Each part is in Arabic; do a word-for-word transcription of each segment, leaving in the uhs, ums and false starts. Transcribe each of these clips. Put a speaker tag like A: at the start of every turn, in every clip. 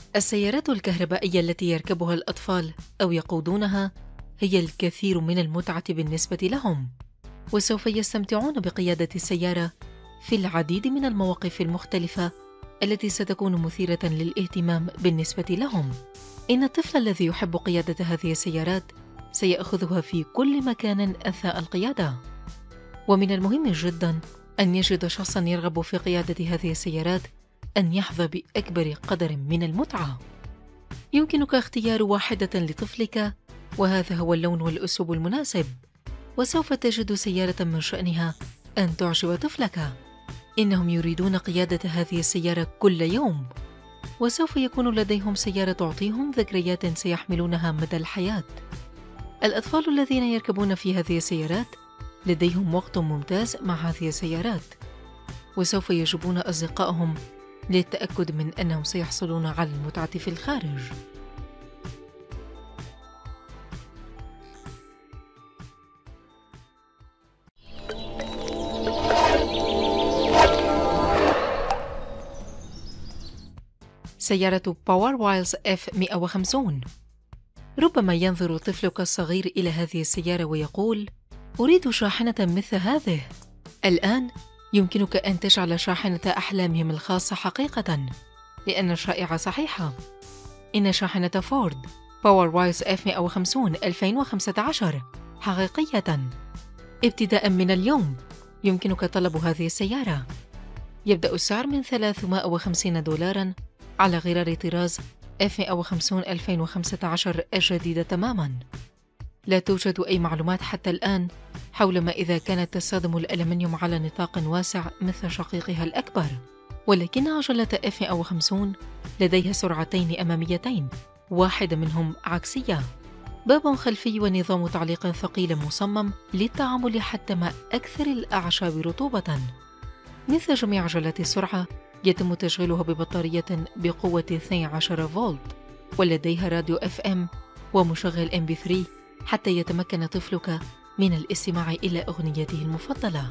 A: السيارات الكهربائية التي يركبها الأطفال أو يقودونها هي الكثير من المتعة بالنسبة لهم، وسوف يستمتعون بقيادة السيارة في العديد من المواقف المختلفة التي ستكون مثيرة للاهتمام بالنسبة لهم. إن الطفل الذي يحب قيادة هذه السيارات سيأخذها في كل مكان أثناء القيادة، ومن المهم جداً أن يجد شخصاً يرغب في قيادة هذه السيارات أن يحظى بأكبر قدر من المتعة. يمكنك اختيار واحدة لطفلك، وهذا هو اللون والأسلوب المناسب، وسوف تجد سيارة من شأنها أن تعجب طفلك. إنهم يريدون قيادة هذه السيارة كل يوم، وسوف يكون لديهم سيارة تعطيهم ذكريات سيحملونها مدى الحياة. الأطفال الذين يركبون في هذه السيارات لديهم وقت ممتاز مع هذه السيارات، وسوف يجيبون أصدقائهم للتأكد من أنهم سيحصلون على المتعة في الخارج. سيارة باور وايلز إف مئة وخمسين. ربما ينظر طفلك الصغير إلى هذه السيارة ويقول: أريد شاحنة مثل هذه. الآن يمكنك أن تجعل شاحنة أحلامهم الخاصة حقيقة، لأن الشائعة صحيحة. إن شاحنة فورد باور وايلز إف مئة وخمسين ألفين وخمسة عشر حقيقية. ابتداء من اليوم يمكنك طلب هذه السيارة. يبدأ السعر من ثلاثمائة وخمسين دولاراً على غرار طراز إف مئة وخمسين ألفين وخمسة عشر الجديدة تماماً. لا توجد أي معلومات حتى الآن حول ما إذا كانت تستخدم الألمنيوم على نطاق واسع مثل شقيقها الأكبر، ولكن عجلة إف مئة وخمسين لديها سرعتين أماميتين، واحدة منهم عكسية، باب خلفي، ونظام تعليق ثقيل مصمم للتعامل حتى مع أكثر الأعشاب رطوبة. مثل جميع عجلات السرعة يتم تشغيلها ببطارية بقوة اثني عشر فولت، ولديها راديو إف إم ومشغل إم بي ثلاثة حتى يتمكن طفلك من الاستماع إلى أغنيته المفضلة.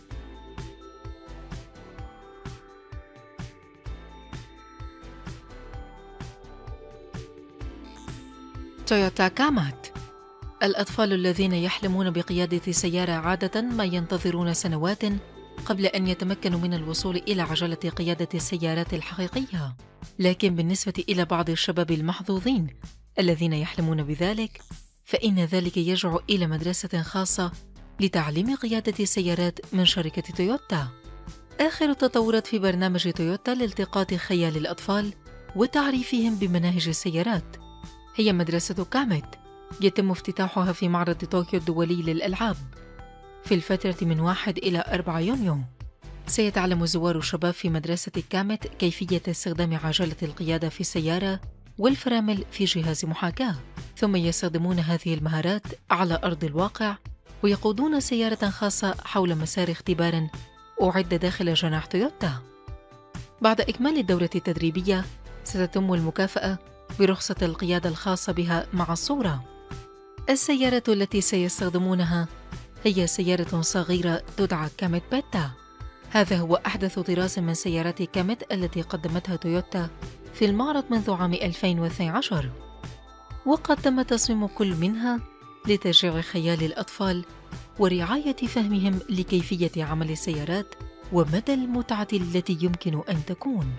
A: تويوتا كامات. الأطفال الذين يحلمون بقيادة سيارة عادة ما ينتظرون سنوات قبل أن يتمكنوا من الوصول إلى عجلة قيادة السيارات الحقيقية، لكن بالنسبة إلى بعض الشباب المحظوظين الذين يحلمون بذلك، فإن ذلك يرجع إلى مدرسة خاصة لتعليم قيادة السيارات من شركة تويوتا. آخر التطورات في برنامج تويوتا لالتقاط خيال الأطفال وتعريفهم بمناهج السيارات هي مدرسة كامت، يتم افتتاحها في معرض طوكيو الدولي للألعاب في الفترة من واحد إلى أربعة يونيو. سيتعلم زوار الشباب في مدرسة كامت كيفية استخدام عجلة القيادة في السيارة والفرامل في جهاز محاكاة، ثم يستخدمون هذه المهارات على أرض الواقع ويقودون سيارة خاصة حول مسار اختبار أعد داخل جناح تويوتا. بعد إكمال الدورة التدريبية ستتم المكافأة برخصة القيادة الخاصة بها مع الصورة. السيارة التي سيستخدمونها هي سيارة صغيرة تدعى كامت بيتا. هذا هو أحدث طراز من سيارات كامت التي قدمتها تويوتا في المعرض منذ عام ألفين واثني عشر، وقد تم تصميم كل منها لتشجيع خيال الأطفال ورعاية فهمهم لكيفية عمل السيارات ومدى المتعة التي يمكن أن تكون.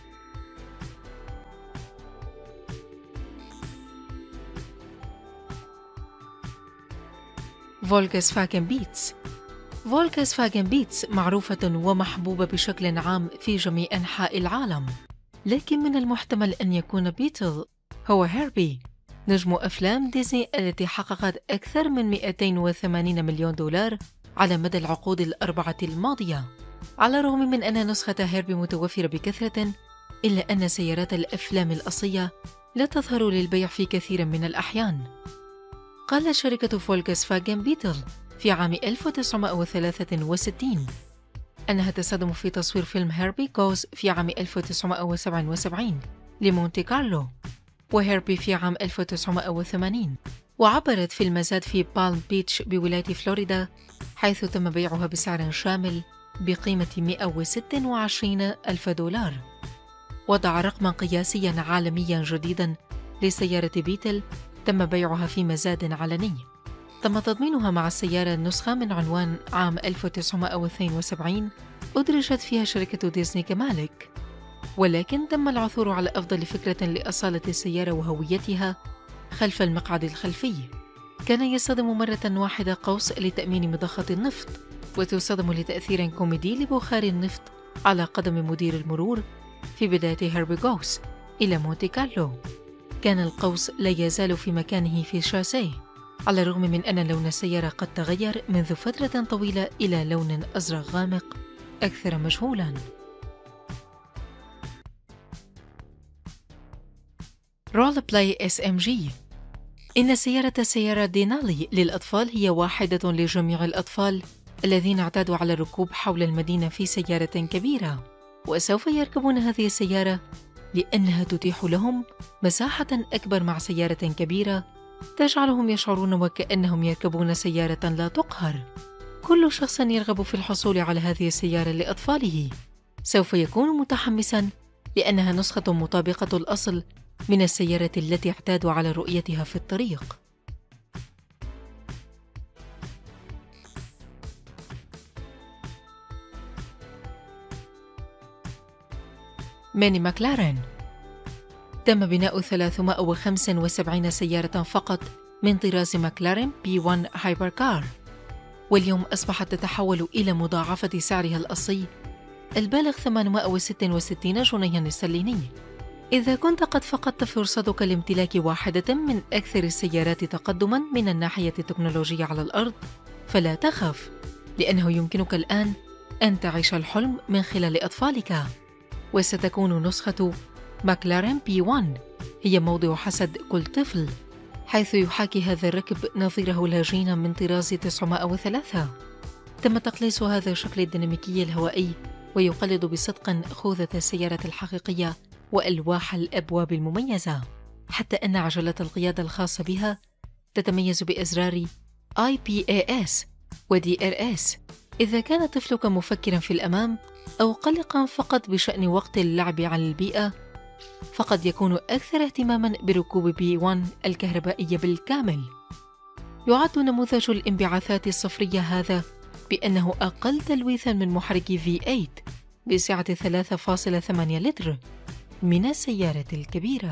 A: فولكسفاجن بيتس. فولكسفاجن بيتس معروفة ومحبوبة بشكل عام في جميع أنحاء العالم، لكن من المحتمل أن يكون بيتل هو هيربي، نجم أفلام ديزني التي حققت أكثر من مئتين وثمانين مليون دولار على مدى العقود الأربعة الماضية. على الرغم من أن نسخة هيربي متوفرة بكثرة، إلا أن سيارات الأفلام الأصلية لا تظهر للبيع في كثير من الأحيان. قالت شركة فولكسفاجن بيتل في عام ألف وتسعمائة وثلاثة وستين أنها تستخدم في تصوير فيلم هيربي جوز في عام ألف وتسعمائة وسبعة وسبعين لمونتي كارلو، وهيربي في عام ألف وتسعمائة وثمانين، وعبرت في المزاد في بالم بيتش بولاية فلوريدا، حيث تم بيعها بسعر شامل بقيمة مئة وستة وعشرين ألف دولار. وضع رقما قياسيا عالميا جديدا لسيارة بيتل تم بيعها في مزاد علني. تم تضمينها مع السيارة النسخة من عنوان عام ألف وتسعمائة واثنين وسبعين أدرجت فيها شركة ديزني كمالك، ولكن تم العثور على أفضل فكرة لأصالة السيارة وهويتها خلف المقعد الخلفي. كان يصطدم مرة واحدة قوس لتأمين مضخة النفط، وتصطدم لتأثير كوميدي لبخار النفط على قدم مدير المرور في بداية هيربي غوس إلى مونتي كارلو. كان القوس لا يزال في مكانه في الشاسيه، على الرغم من أن لون السيارة قد تغير منذ فترة طويلة إلى لون أزرق غامق أكثر مجهولاً. رول بلاي اس ام جي. إن سيارة السيارة دينالي للأطفال هي واحدة لجميع الأطفال الذين اعتادوا على الركوب حول المدينة في سيارة كبيرة، وسوف يركبون هذه السيارة لأنها تتيح لهم مساحة أكبر مع سيارة كبيرة تجعلهم يشعرون وكأنهم يركبون سيارة لا تقهر. كل شخص يرغب في الحصول على هذه السيارة لأطفاله سوف يكون متحمساً، لأنها نسخة مطابقة الأصل من السيارة التي اعتادوا على رؤيتها في الطريق. ميني ماكلارين. تم بناء ثلاثمائة وخمسة وسبعين سيارة فقط من طراز ماكلارين بي واحد هايبر كار، واليوم أصبحت تتحول إلى مضاعفة سعرها الأصلي البالغ ثمانمائة وستة وستين جنيها استرليني. إذا كنت قد فقدت فرصتك لامتلاك واحدة من أكثر السيارات تقدماً من الناحية التكنولوجية على الأرض، فلا تخف، لأنه يمكنك الآن أن تعيش الحلم من خلال أطفالك. وستكون نسخة ماكلارين بي واحد هي موضع حسد كل طفل، حيث يحاكي هذا الركب نظيره الهجين من طراز تسعمائة وثلاثة. تم تقليص هذا الشكل الديناميكي الهوائي ويقلد بصدق خوذة السيارة الحقيقية وألواح الأبواب المميزة، حتى أن عجلة القيادة الخاصة بها تتميز بأزرار آي بي إيه إس و دي آر إس. إذا كان طفلك مفكراً في الأمام أو قلقاً فقط بشأن وقت اللعب على البيئة، فقد يكون أكثر اهتماماً بركوب بي واحد الكهربائية بالكامل. يعد نموذج الانبعاثات الصفرية هذا بأنه أقل تلويثاً من محرك في ثمانية بسعة ثلاثة فاصلة ثمانية لتر من السيارة الكبيرة.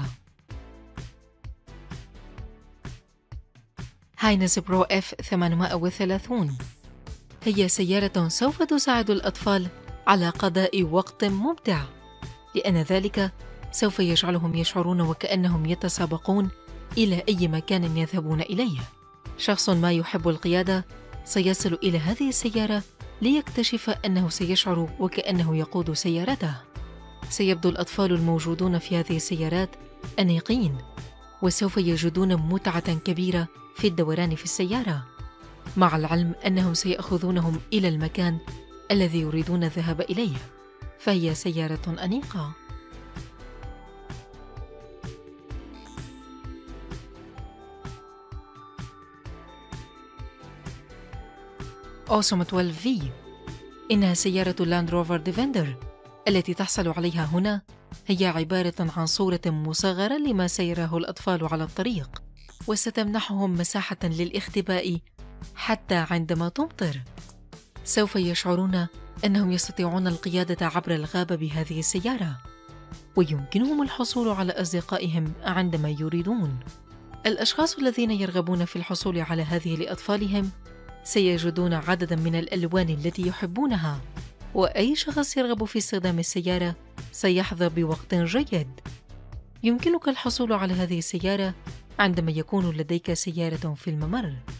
A: هاينز برو إف ثمانمائة وثلاثين هي سيارة سوف تساعد الأطفال على قضاء وقت ممتع، لأن ذلك سوف يجعلهم يشعرون وكأنهم يتسابقون إلى أي مكان يذهبون إليه. شخص ما يحب القيادة سيصل إلى هذه السيارة ليكتشف أنه سيشعر وكأنه يقود سيارته. سيبدو الأطفال الموجودون في هذه السيارات أنيقين، وسوف يجدون متعة كبيرة في الدوران في السيارة، مع العلم أنهم سيأخذونهم إلى المكان الذي يريدون الذهاب إليه، فهي سيارة أنيقة. أوسوم اثنا عشر في إنها سيارة لاند روفر ديفندر التي تحصل عليها هنا هي عبارة عن صورة مصغرة لما سيراه الأطفال على الطريق، وستمنحهم مساحة للاختباء حتى عندما تمطر. سوف يشعرون أنهم يستطيعون القيادة عبر الغابة بهذه السيارة، ويمكنهم الحصول على أصدقائهم عندما يريدون. الأشخاص الذين يرغبون في الحصول على هذه لأطفالهم سيجدون عدداً من الألوان التي يحبونها، وأي شخص يرغب في استخدام السيارة سيحظى بوقت جيد. يمكنك الحصول على هذه السيارة عندما يكون لديك سيارة في الممر.